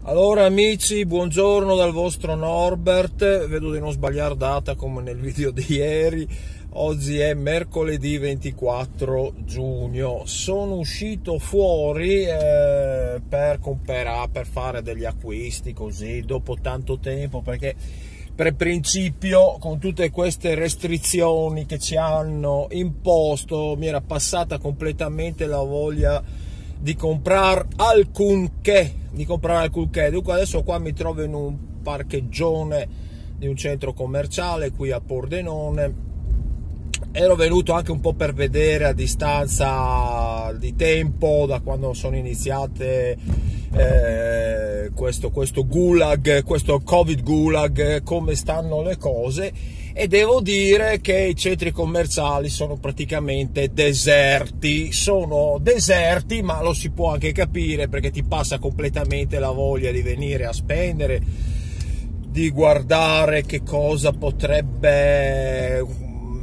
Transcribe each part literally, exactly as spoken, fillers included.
Allora amici, buongiorno dal vostro Norbert. Vedo di non sbagliare data come nel video di ieri. Oggi è mercoledì ventiquattro giugno. Sono uscito fuori eh, per comprare, per fare degli acquisti così dopo tanto tempo, perché per principio con tutte queste restrizioni che ci hanno imposto mi era passata completamente la voglia di comprare alcunché di comprare alcunché. Dunque adesso qua mi trovo in un parcheggione di un centro commerciale qui a Pordenone. Ero venuto anche un po' per vedere a distanza di tempo, da quando sono iniziate eh, questo, questo gulag, questo Covid gulag, come stanno le cose, e devo dire che i centri commerciali sono praticamente deserti. Sono deserti, ma lo si può anche capire, perché ti passa completamente la voglia di venire a spendere, di guardare che cosa potrebbe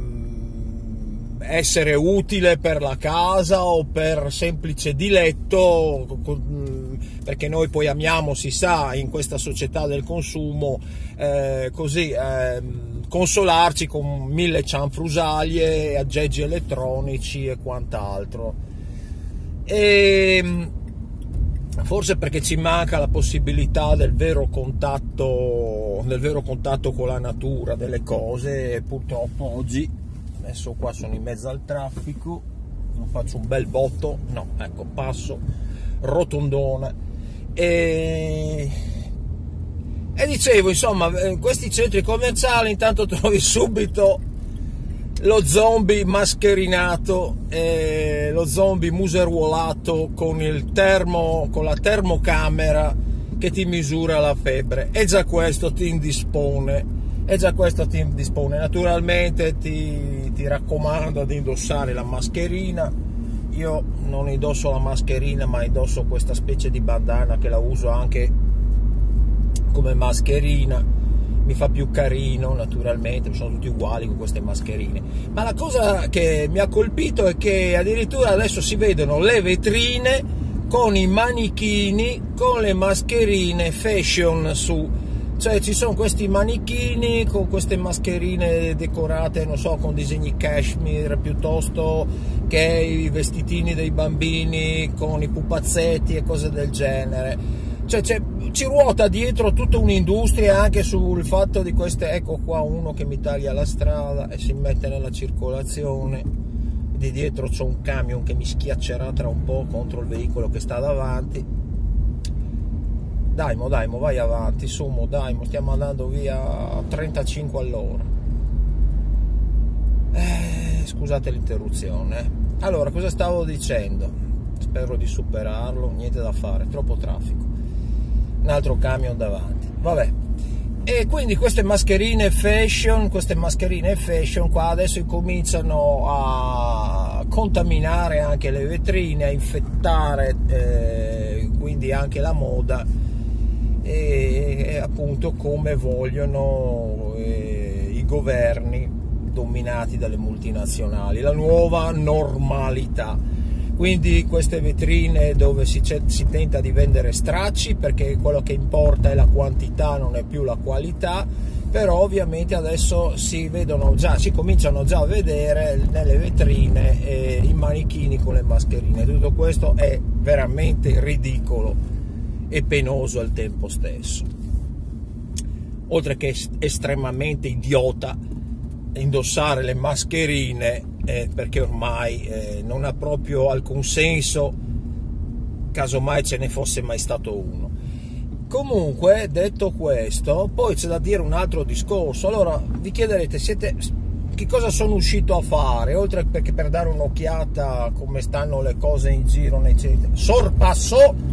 essere utile per la casa o per semplice diletto, perché noi poi amiamo, si sa, in questa società del consumo, eh, così eh, consolarci con mille cianfrusaglie, aggeggi elettronici e quant'altro. E forse perché ci manca la possibilità del vero contatto, del vero contatto con la natura delle cose, e purtroppo oggi, adesso qua sono in mezzo al traffico, non faccio un bel botto, no, ecco, passo rotondona. E, e dicevo, insomma, in questi centri commerciali intanto trovi subito lo zombie mascherinato, e lo zombie museruolato con il termo, con la termocamera che ti misura la febbre, e già questo ti indispone. E già questo ti dispone. Naturalmente ti, ti raccomando di indossare la mascherina. Io non indosso la mascherina, ma indosso questa specie di bandana che la uso anche come mascherina. Mi fa più carino, naturalmente, sono tutti uguali con queste mascherine. Ma la cosa che mi ha colpito è che addirittura adesso si vedono le vetrine con i manichini con le mascherine fashion su. Cioè ci sono questi manichini con queste mascherine decorate, non so, con disegni cashmere, piuttosto che i vestitini dei bambini con i pupazzetti e cose del genere. Cioè ci ruota dietro tutta un'industria anche sul fatto di queste. Ecco qua uno che mi taglia la strada e si mette nella circolazione. Di dietro c'è un camion che mi schiaccerà tra un po' contro il veicolo che sta davanti. Dai, mo, dai, mo, vai avanti, su, mo, dai, mo, stiamo andando via a trentacinque all'ora. Eh, scusate l'interruzione. Allora, cosa stavo dicendo? Spero di superarlo, niente da fare, troppo traffico. Un altro camion davanti, vabbè. E quindi queste mascherine fashion, queste mascherine fashion qua adesso incominciano a contaminare anche le vetrine, a infettare eh, quindi anche la moda. E, e appunto come vogliono eh, i governi dominati dalle multinazionali, la nuova normalità. Quindi queste vetrine dove si, si tenta di vendere stracci, perché quello che importa è la quantità, non è più la qualità. Però ovviamente adesso si vedono già, si cominciano già a vedere nelle vetrine eh, i manichini con le mascherine. Tutto questo è veramente ridicolo e penoso al tempo stesso, oltre che estremamente idiota indossare le mascherine, eh, perché ormai eh, non ha proprio alcun senso, casomai ce ne fosse mai stato uno. Comunque, detto questo, poi c'è da dire un altro discorso. Allora vi chiederete, siete, che cosa sono uscito a fare, oltre che per dare un'occhiata a come stanno le cose in giro, eccetera. Sorpasso,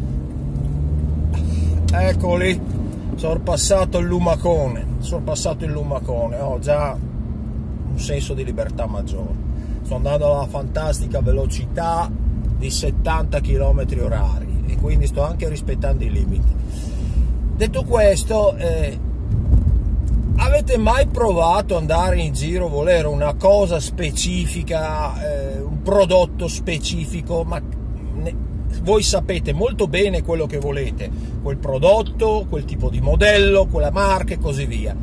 eccoli, sorpassato il lumacone, sorpassato il lumacone, ho già un senso di libertà maggiore. Sto andando alla fantastica velocità di settanta chilometri orari e quindi sto anche rispettando i limiti. Detto questo, eh, avete mai provato ad andare in giro, volere una cosa specifica, eh, un prodotto specifico, ma ne, voi sapete molto bene quello che volete, quel prodotto, quel tipo di modello, quella marca e così via.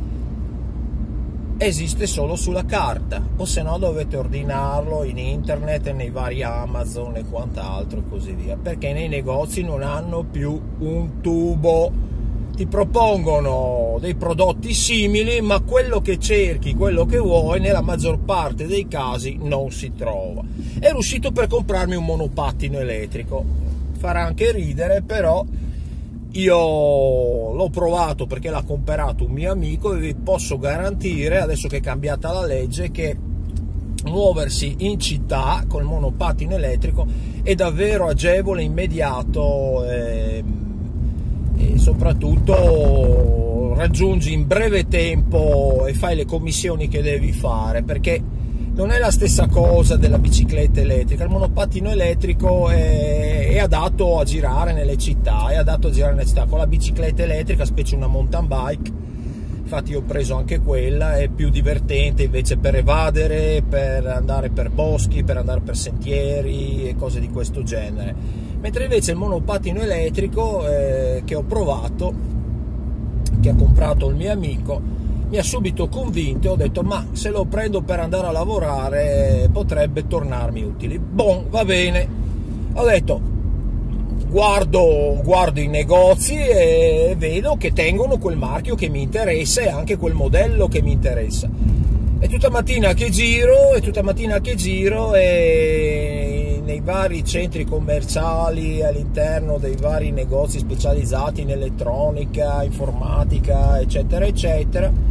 Esiste solo sulla carta, o se no dovete ordinarlo in internet e nei vari Amazon e quant'altro e così via, perché nei negozi non hanno più un tubo. Ti propongono dei prodotti simili, ma quello che cerchi, quello che vuoi, nella maggior parte dei casi non si trova. Ero uscito per comprarmi un monopattino elettrico, farà anche ridere, però io l'ho provato perché l'ha comprato un mio amico e vi posso garantire, adesso che è cambiata la legge, che muoversi in città col monopattino elettrico è davvero agevole, immediato e, e soprattutto raggiungi in breve tempo e fai le commissioni che devi fare, perché non è la stessa cosa della bicicletta elettrica. Il monopattino elettrico è, è adatto a girare nelle città, è adatto a girare nelle città. Con la bicicletta elettrica, specie una mountain bike, infatti io ho preso anche quella, è più divertente invece per evadere, per andare per boschi, per andare per sentieri e cose di questo genere. Mentre invece il monopattino elettrico eh, che ho provato, che ha comprato il mio amico, mi ha subito convinto e ho detto: ma se lo prendo per andare a lavorare potrebbe tornarmi utile. Bon, va bene. Ho detto: guardo, guardo i negozi e vedo che tengono quel marchio che mi interessa e anche quel modello che mi interessa. E tutta mattina che giro, e tutta mattina che giro e nei vari centri commerciali, all'interno dei vari negozi specializzati in elettronica, informatica, eccetera, eccetera,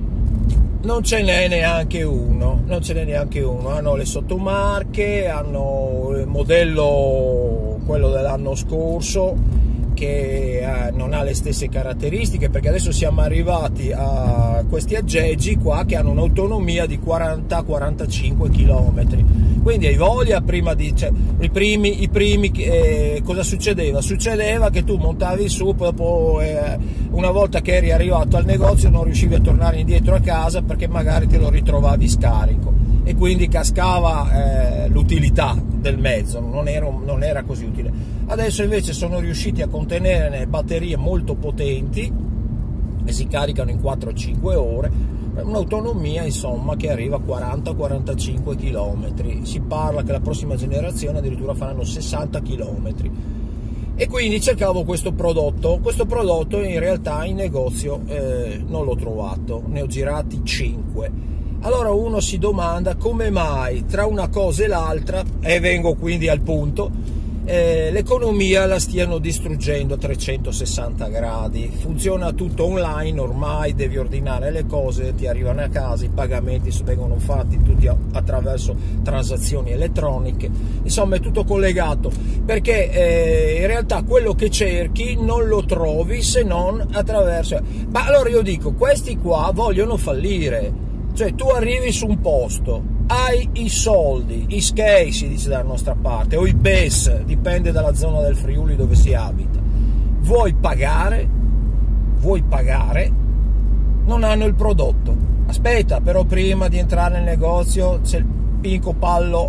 non ce n'è neanche uno, non ce n'è neanche uno. Hanno le sottomarche, hanno il modello, quello dell'anno scorso, che eh, non ha le stesse caratteristiche, perché adesso siamo arrivati a questi aggeggi qua che hanno un'autonomia di quaranta quarantacinque chilometri. Quindi hai voglia, prima di, cioè, i primi, i primi eh, cosa succedeva? Succedeva che tu montavi su, poi dopo eh, una volta che eri arrivato al negozio non riuscivi a tornare indietro a casa perché magari te lo ritrovavi scarico e quindi cascava eh, l'utilità del mezzo, non era, non era così utile. Adesso invece sono riusciti a contenere batterie molto potenti e si caricano in quattro cinque ore, un'autonomia insomma che arriva a quaranta quarantacinque chilometri. Si parla che la prossima generazione addirittura faranno sessanta chilometri. E quindi cercavo questo prodotto. Questo prodotto in realtà in negozio eh, non l'ho trovato, ne ho girati cinque. Allora uno si domanda come mai tra una cosa e l'altra, e vengo quindi al punto, eh, l'economia la stiano distruggendo a trecentosessanta gradi. Funziona tutto online ormai, devi ordinare le cose, ti arrivano a casa, i pagamenti vengono fatti tutti attraverso transazioni elettroniche, insomma è tutto collegato, perché eh, in realtà quello che cerchi non lo trovi se non attraverso. Ma allora io dico, questi qua vogliono fallire. Cioè tu arrivi su un posto, hai i soldi, i S C E I si dice dalla nostra parte, o i B E S, dipende dalla zona del Friuli dove si abita, vuoi pagare, vuoi pagare, non hanno il prodotto. Aspetta, però prima di entrare nel negozio c'è il Pinco Pallo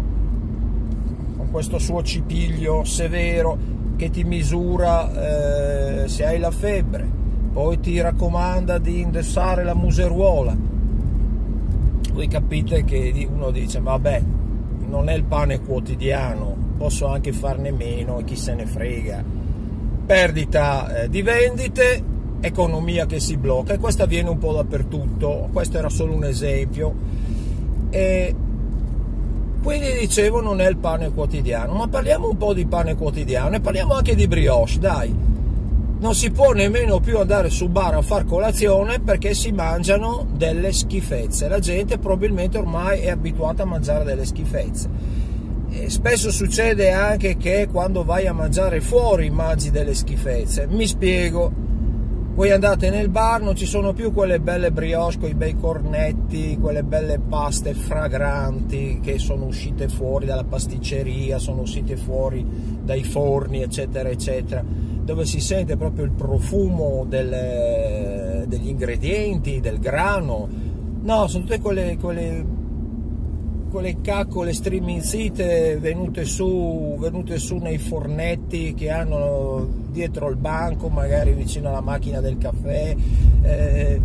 con questo suo cipiglio severo che ti misura eh, se hai la febbre, poi ti raccomanda di indossare la museruola. Voi capite che uno dice: vabbè, non è il pane quotidiano, posso anche farne meno e chi se ne frega. Perdita eh, di vendite, economia che si blocca, e questo avviene un po' dappertutto. Questo era solo un esempio. E quindi dicevo, non è il pane quotidiano, ma parliamo un po' di pane quotidiano e parliamo anche di brioche, dai. Non si può nemmeno più andare su bar a far colazione perché si mangiano delle schifezze. La gente probabilmente ormai è abituata a mangiare delle schifezze. E spesso succede anche che quando vai a mangiare fuori mangi delle schifezze. Mi spiego. Voi andate nel bar, non ci sono più quelle belle brioche con i bei cornetti, quelle belle paste fragranti che sono uscite fuori dalla pasticceria, sono uscite fuori dai forni, eccetera, eccetera, dove si sente proprio il profumo delle, degli ingredienti, del grano. No, sono tutte quelle, quelle, quelle caccole striminzite venute su, venute su nei fornetti che hanno dietro il banco, magari vicino alla macchina del caffè, eh,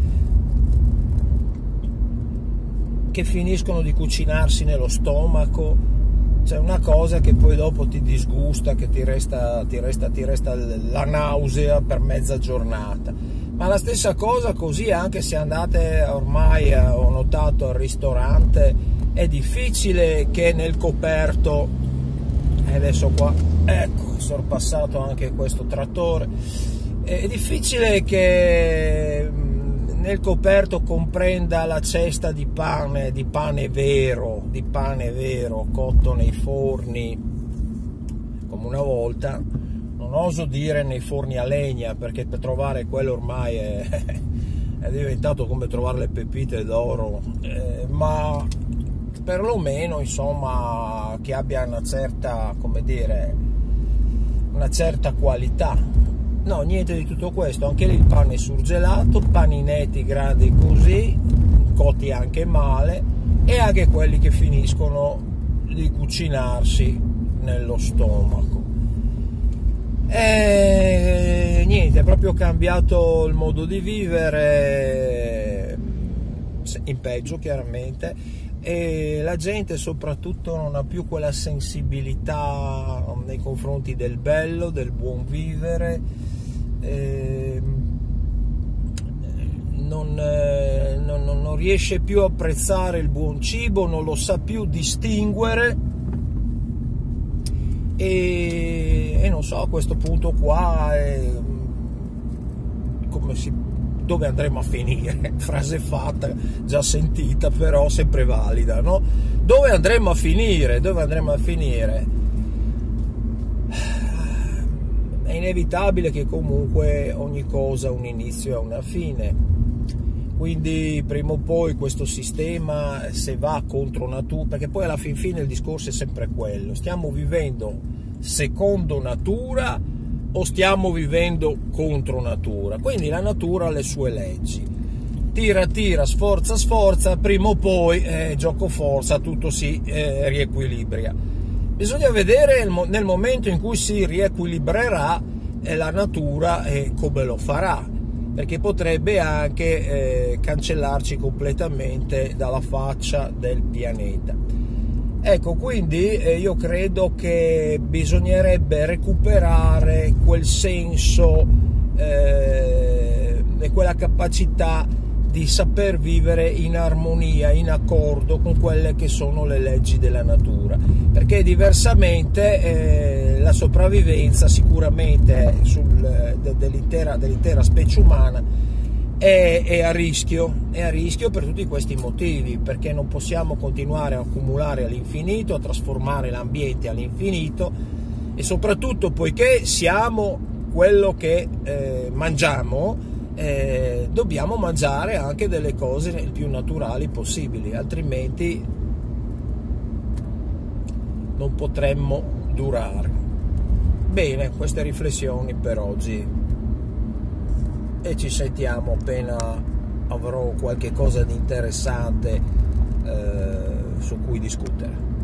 che finiscono di cucinarsi nello stomaco. C'è una cosa che poi dopo ti disgusta, che ti resta, ti resta, ti resta la nausea per mezza giornata. Ma la stessa cosa così anche se andate ormai, ho notato, al ristorante, è difficile che nel coperto, e adesso qua, ecco, è sorpassato anche questo trattore, è difficile che nel coperto comprenda la cesta di pane, di pane vero, di pane vero, cotto nei forni, come una volta. Non oso dire nei forni a legna, perché per trovare quello ormai è, è diventato come trovare le pepite d'oro, eh, ma perlomeno, insomma, che abbia una certa, come dire, una certa qualità. No, niente di tutto questo, anche lì il pane surgelato, paninetti grandi così, cotti anche male, e anche quelli che finiscono di cucinarsi nello stomaco. E niente, è proprio cambiato il modo di vivere, in peggio chiaramente, e la gente soprattutto non ha più quella sensibilità nei confronti del bello, del buon vivere, eh, non, eh, non, non riesce più a apprezzare il buon cibo, non lo sa più distinguere. E, e non so, a questo punto qua è, come si, dove andremo a finire? Frase fatta, già sentita, però sempre valida, no? Dove andremo a finire? Dove andremo a finire? È inevitabile che comunque ogni cosa ha un inizio e una fine, quindi prima o poi questo sistema, se va contro natura, perché poi alla fin fine il discorso è sempre quello: stiamo vivendo secondo natura o stiamo vivendo contro natura? Quindi la natura ha le sue leggi, tira tira, sforza sforza, prima o poi eh, gioco forza, tutto si eh, riequilibra. Bisogna vedere nel momento in cui si riequilibrerà eh, la natura e come lo farà, perché potrebbe anche eh, cancellarci completamente dalla faccia del pianeta. Ecco, quindi eh, io credo che bisognerebbe recuperare quel senso eh, e quella capacità di saper vivere in armonia, in accordo con quelle che sono le leggi della natura, perché diversamente eh, la sopravvivenza sicuramente sul, de, dell'intera, dell'intera specie umana è, è a rischio, è a rischio per tutti questi motivi, perché non possiamo continuare a accumulare all'infinito, a trasformare l'ambiente all'infinito, e soprattutto poiché siamo quello che eh, mangiamo, Eh, dobbiamo mangiare anche delle cose il più naturali possibili, altrimenti non potremmo durare. Bene, queste riflessioni per oggi, e ci sentiamo appena avrò qualche cosa di interessante eh, su cui discutere.